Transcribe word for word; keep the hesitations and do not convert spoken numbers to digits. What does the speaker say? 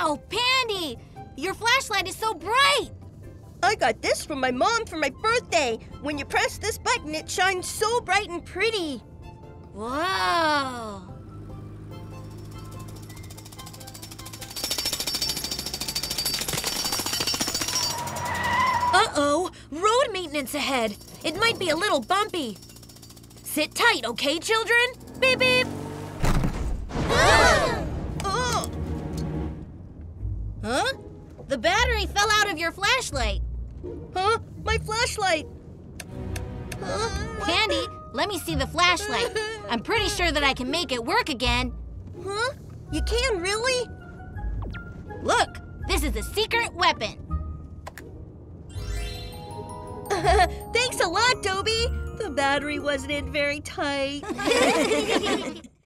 Wow, Pandy! Your flashlight is so bright! I got this from my mom for my birthday. When you press this button, it shines so bright and pretty. Whoa! Uh-oh! Road maintenance ahead. It might be a little bumpy. Sit tight, okay, children? Beep, beep! Oh. Huh? The battery fell out of your flashlight. Huh? My flashlight. Huh? Pandy, let me see the flashlight. I'm pretty sure that I can make it work again. Huh? You can, really? Look, this is a secret weapon. Thanks a lot, Dobie. The battery wasn't in very tight.